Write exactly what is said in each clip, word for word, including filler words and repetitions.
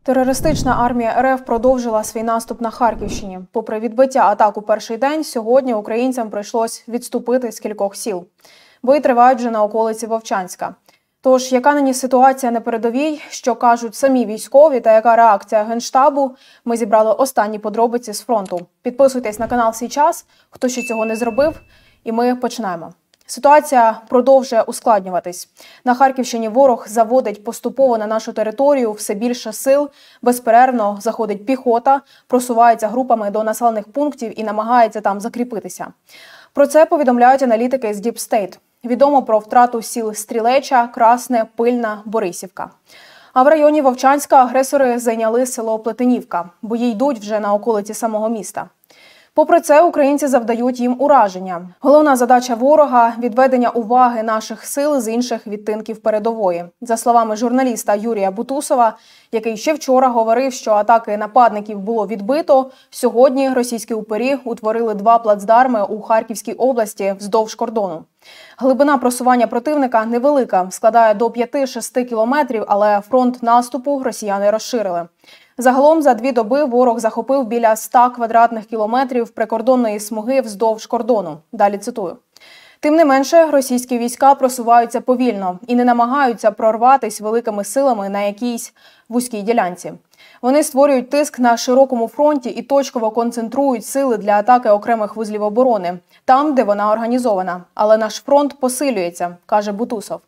Терористична армія РФ продовжила свій наступ на Харківщині. Попри відбиття атак у перший день, сьогодні українцям прийшлось відступити з кількох сіл. Бої тривають вже на околиці Вовчанська. Тож, яка нині ситуація на передовій, що кажуть самі військові та яка реакція Генштабу, ми зібрали останні подробиці з фронту. Підписуйтесь на канал «Свій час», хто ще цього не зробив, і ми починаємо. Ситуація продовжує ускладнюватись. На Харківщині ворог заводить поступово на нашу територію все більше сил, безперервно заходить піхота, просувається групами до населених пунктів і намагається там закріпитися. Про це повідомляють аналітики з Deep State. Відомо про втрату сіл Стрілеча, Красне, Пильна, Борисівка. А в районі Вовчанська агресори зайняли село Плетенівка. Бої йдуть вже на околиці самого міста. Попри це, українці завдають їм ураження. Головна задача ворога – відведення уваги наших сил з інших відтинків передової. За словами журналіста Юрія Бутусова, який ще вчора говорив, що атаки нападників було відбито, сьогодні російські упорі утворили два плацдарми у Харківській області вздовж кордону. Глибина просування противника невелика, складає до п'яти-шести кілометрів, але фронт наступу росіяни розширили. Загалом за дві доби ворог захопив біля ста квадратних кілометрів прикордонної смуги вздовж кордону. Далі цитую. Тим не менше, російські війська просуваються повільно і не намагаються прорватися великими силами на якійсь вузькій ділянці. Вони створюють тиск на широкому фронті і точково концентрують сили для атаки окремих вузлів оборони, там, де вона організована. Але наш фронт посилюється, каже Бутусов.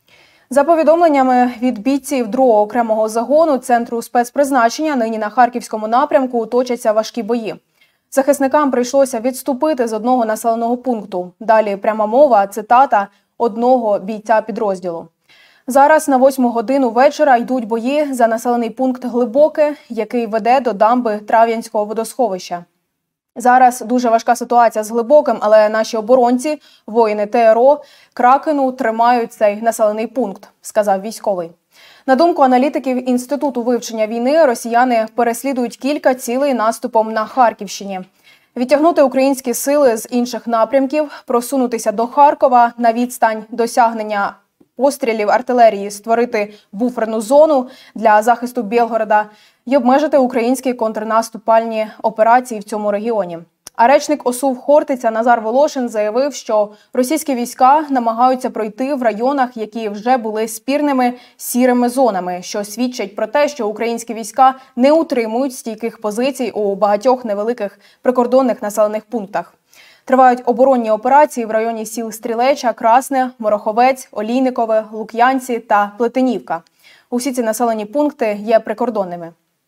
За повідомленнями від бійців другого окремого загону Центру спецпризначення, нині на Харківському напрямку точаться важкі бої. Захисникам прийшлося відступити з одного населеного пункту. Далі пряма мова, цитата одного бійця підрозділу. Зараз на восьму годину вечора йдуть бої за населений пункт Глибоке, який веде до дамби Трав'янського водосховища. Зараз дуже важка ситуація з Глибоким, але наші оборонці, воїни ТРО, Кракену тримають цей населений пункт, сказав військовий. На думку аналітиків Інституту вивчення війни, росіяни переслідують кілька цілей наступом на Харківщині. Відтягнути українські сили з інших напрямків, просунутися до Харкова на відстань досягнення пострілів артилерії, створити буферну зону для захисту Білгорода і обмежити українські контрнаступальні операції в цьому регіоні. А речник ОСУВ Хортиця Назар Волошин заявив, що російські війська намагаються пройти в районах, які вже були спірними сірими зонами, що свідчить про те, що українські війська не утримують стійких позицій у багатьох невеликих прикордонних населених пунктах. Тривають оборонні операції в районі сіл Стрілеча, Красне, Мороховець, Олійникове, Лук'янці та Плетенівка. Усі ці населені пункти є прикордонними.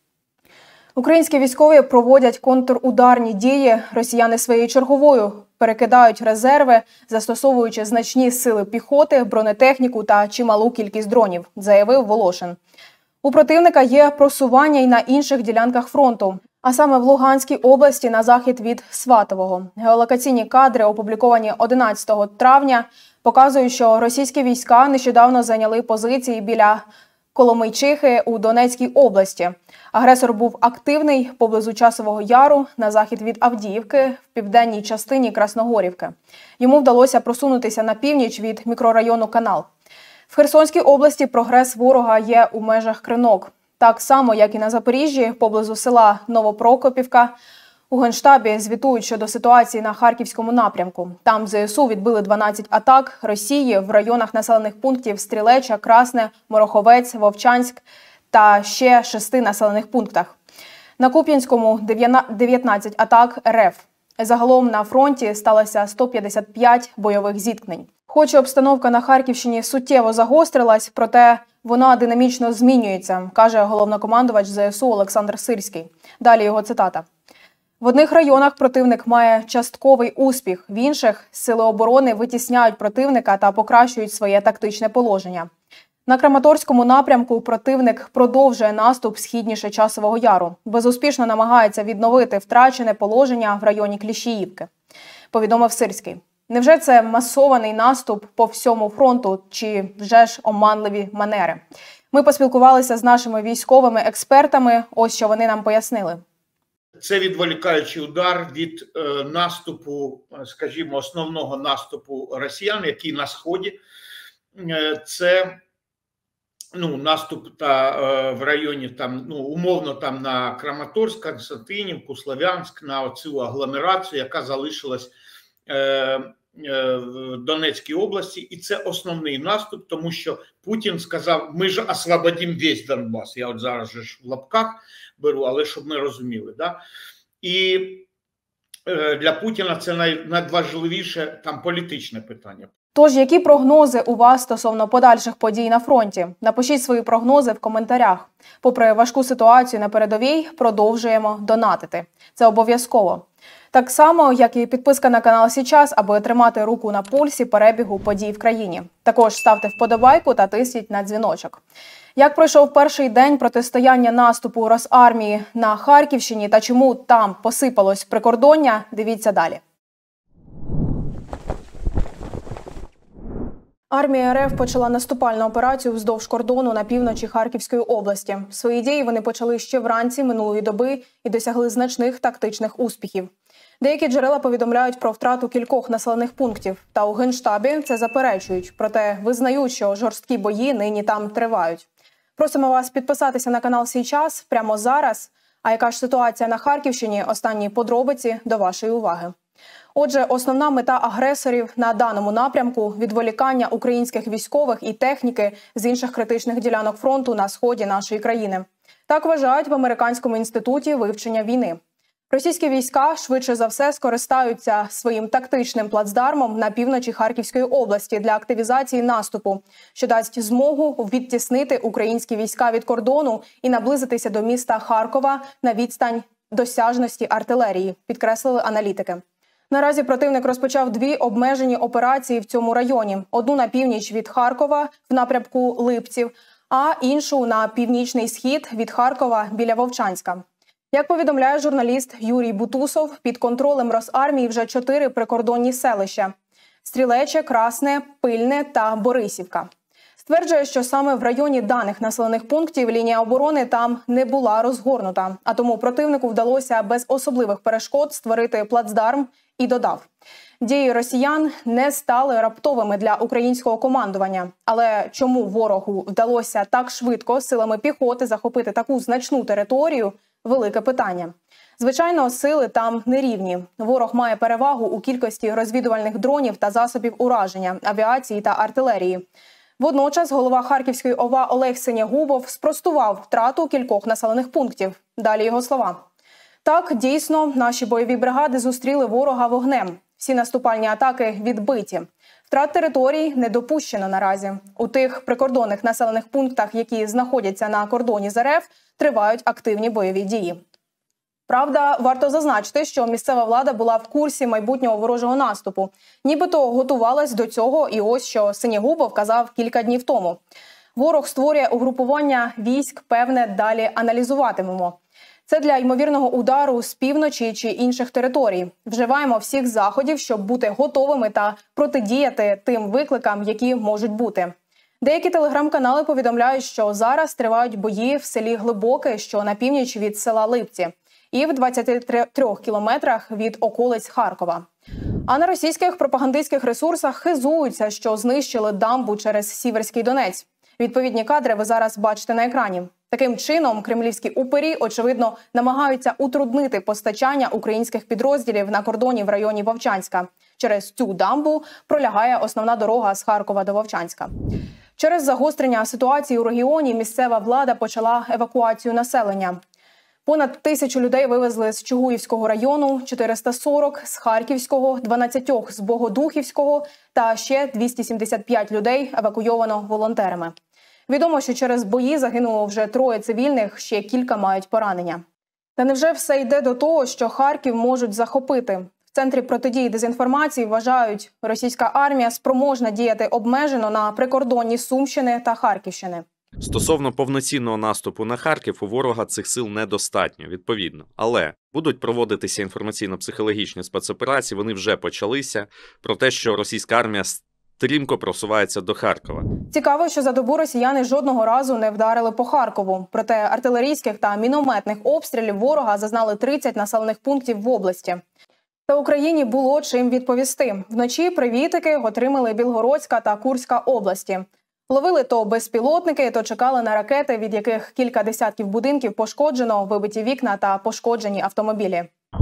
Українські військові проводять контрударні дії, росіяни своєю черговою перекидають резерви, застосовуючи значні сили піхоти, бронетехніку та чималу кількість дронів, заявив Волошин. У противника є просування й на інших ділянках фронту, а саме в Луганській області на захід від Сватового. Геолокаційні кадри, опубліковані одинадцятого травня, показують, що російські війська нещодавно зайняли позиції біля Коломийчихи у Донецькій області. Агресор був активний поблизу Часового Яру, на захід від Авдіївки, в південній частині Красногорівки. Йому вдалося просунутися на північ від мікрорайону Канал. В Херсонській області прогрес ворога є у межах Кринок. Так само, як і на Запоріжжі, поблизу села Новопрокопівка, у Генштабі звітують щодо ситуації на Харківському напрямку. Там ЗСУ відбили дванадцять атак Росії в районах населених пунктів Стрілеча, Красне, Мороховець, Вовчанськ та ще шести населених пунктах. На Куп'янському дев'ятнадцять атак РФ. Загалом на фронті сталося сто п'ятдесят п'ять бойових зіткнень. Хоч і обстановка на Харківщині суттєво загострилась, проте вона динамічно змінюється, каже головнокомандувач ЗСУ Олександр Сирський. Далі його цитата. В одних районах противник має частковий успіх, в інших сили оборони витісняють противника та покращують своє тактичне положення. На Краматорському напрямку противник продовжує наступ східніше Часового Яру. Безуспішно намагається відновити втрачене положення в районі Кліщіївки, повідомив Сирський. Невже це масований наступ по всьому фронту, чи вже ж оманливі манери? Ми поспілкувалися з нашими військовими експертами, ось що вони нам пояснили. Це відволікаючий удар від е, наступу, скажімо, основного наступу росіян, який на Сході. Е, це ну, наступ та, е, в районі там, ну, умовно там на Краматорськ, Константинівку, Слов'янськ, на оцю агломерацію, яка залишилась е, е, в Донецькій області. І це основний наступ, тому що Путін сказав, ми ж освободимо весь Донбас. Я от зараз же ж в лапках беру, але щоб ми розуміли. Да? І е, для Путіна це най, найважливіше там політичне питання. Тож, які прогнози у вас стосовно подальших подій на фронті? Напишіть свої прогнози в коментарях. Попри важку ситуацію на передовій, продовжуємо донатити. Це обов'язково. Так само, як і підписка на канал «Січас», аби тримати руку на пульсі перебігу подій в країні. Також ставте вподобайку та тисніть на дзвіночок. Як пройшов перший день протистояння наступу Росармії на Харківщині та чому там посипалось прикордоння, дивіться далі. Армія РФ почала наступальну операцію вздовж кордону на півночі Харківської області. Свої дії вони почали ще вранці минулої доби і досягли значних тактичних успіхів. Деякі джерела повідомляють про втрату кількох населених пунктів. Та у Генштабі це заперечують, проте визнають, що жорсткі бої нині там тривають. Просимо вас підписатися на канал «Січас» прямо зараз. А яка ж ситуація на Харківщині? Останні подробиці до вашої уваги. Отже, основна мета агресорів на даному напрямку – відволікання українських військових і техніки з інших критичних ділянок фронту на сході нашої країни. Так вважають в Американському інституті вивчення війни. Російські війська швидше за все скористаються своїм тактичним плацдармом на півночі Харківської області для активізації наступу, що дасть змогу відтіснити українські війська від кордону і наблизитися до міста Харкова на відстань досяжності артилерії, підкреслили аналітики. Наразі противник розпочав дві обмежені операції в цьому районі. Одну на північ від Харкова в напрямку Липців, а іншу на північний схід від Харкова біля Вовчанська. Як повідомляє журналіст Юрій Бутусов, під контролем Росармії вже чотири прикордонні селища – Стрілече, Красне, Пильне та Борисівка. Стверджує, що саме в районі даних населених пунктів лінія оборони там не була розгорнута, а тому противнику вдалося без особливих перешкод створити плацдарм і додав. Дії росіян не стали раптовими для українського командування. Але чому ворогу вдалося так швидко силами піхоти захопити таку значну територію – велике питання. Звичайно, сили там нерівні. Ворог має перевагу у кількості розвідувальних дронів та засобів ураження, авіації та артилерії. Водночас голова Харківської ОВА Олег Синягубов спростував втрату кількох населених пунктів. Далі його слова. Так, дійсно, наші бойові бригади зустріли ворога вогнем. Всі наступальні атаки відбиті. Втрат територій не допущено наразі. У тих прикордонних населених пунктах, які знаходяться на кордоні з РФ, тривають активні бойові дії. Правда, варто зазначити, що місцева влада була в курсі майбутнього ворожого наступу. Нібито готувалась до цього і ось що Синягубов казав кілька днів тому. Ворог створює угрупування військ, певне, далі аналізуватимемо. Це для ймовірного удару з півночі чи інших територій. Вживаємо всіх заходів, щоб бути готовими та протидіяти тим викликам, які можуть бути. Деякі телеграм-канали повідомляють, що зараз тривають бої в селі Глибоке, що на північ від села Липці, і в двадцяти трьох кілометрах від околиць Харкова. А на російських пропагандистських ресурсах хизуються, що знищили дамбу через Сіверський Донець. Відповідні кадри ви зараз бачите на екрані. Таким чином, кремлівські упері, очевидно, намагаються утруднити постачання українських підрозділів на кордоні в районі Вовчанська. Через цю дамбу пролягає основна дорога з Харкова до Вовчанська. Через загострення ситуації у регіоні місцева влада почала евакуацію населення. Понад тисячу людей вивезли з Чугуївського району, чотириста сорок – з Харківського, дванадцять – з Богодухівського та ще двісті сімдесят п'ять людей евакуйовано волонтерами. Відомо, що через бої загинуло вже троє цивільних, ще кілька мають поранення. Та невже все йде до того, що Харків можуть захопити? В Центрі протидії дезінформації вважають, російська армія спроможна діяти обмежено на прикордонні Сумщини та Харківщини. Стосовно повноцінного наступу на Харків, у ворога цих сил недостатньо, відповідно. Але будуть проводитися інформаційно-психологічні спецоперації, вони вже почалися, про те, що російська армія стрімко просувається до Харкова. Цікаво, що за добу росіяни жодного разу не вдарили по Харкову. Проте артилерійських та мінометних обстрілів ворога зазнали тридцять населених пунктів в області. Та Україні було чим відповісти. Вночі привітики отримали Білгородська та Курська області. Ловили то безпілотники, то чекали на ракети, від яких кілька десятків будинків пошкоджено, вибиті вікна та пошкоджені автомобілі.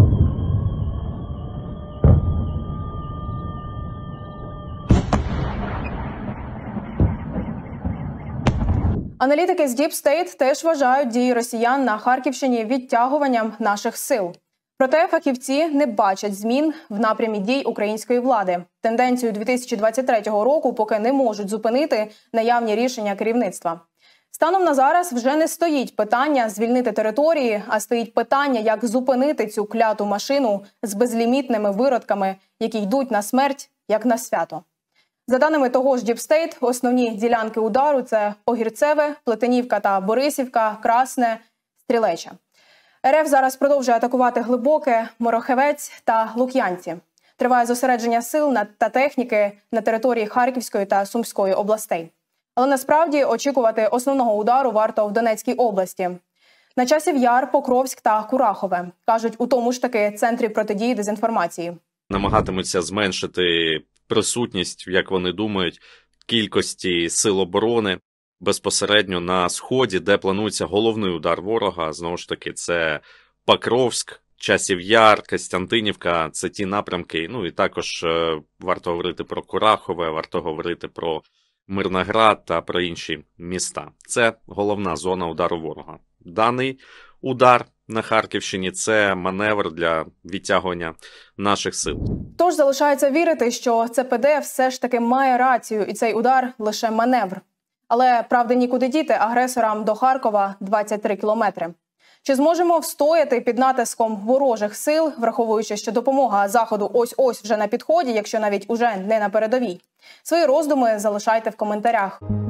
Аналітики з Deep State теж вважають дії росіян на Харківщині відтягуванням наших сил. Проте фахівці не бачать змін в напрямі дій української влади. Тенденцію дві тисячі двадцять третього року поки не можуть зупинити наявні рішення керівництва. Станом на зараз вже не стоїть питання звільнити території, а стоїть питання, як зупинити цю кляту машину з безлімітними виродками, які йдуть на смерть, як на свято. За даними того ж Deep State, основні ділянки удару – це Огірцеве, Плетенівка та Борисівка, Красне, Стрілеча. РФ зараз продовжує атакувати Глибоке, Морохевець та Лук'янці. Триває зосередження сил та техніки на території Харківської та Сумської областей. Але насправді очікувати основного удару варто в Донецькій області. На часів Яр, Покровськ та Курахове, кажуть у тому ж таки Центрі протидії дезінформації. Намагатимуться зменшити присутність, як вони думають, кількості сил оборони безпосередньо на Сході, де планується головний удар ворога. Знову ж таки, це Покровськ, Часів Яр, Костянтинівка, це ті напрямки. Ну і також е, варто говорити про Курахове, варто говорити про Мирноград та про інші міста. Це головна зона удару ворога. Даний удар на Харківщині – це маневр для відтягування наших сил. Тож залишається вірити, що ЦПД все ж таки має рацію і цей удар – лише маневр. Але, правда, нікуди діти агресорам до Харкова двадцять три кілометри. Чи зможемо встояти під натиском ворожих сил, враховуючи, що допомога Заходу ось-ось вже на підході, якщо навіть уже не на передовій? Свої роздуми залишайте в коментарях.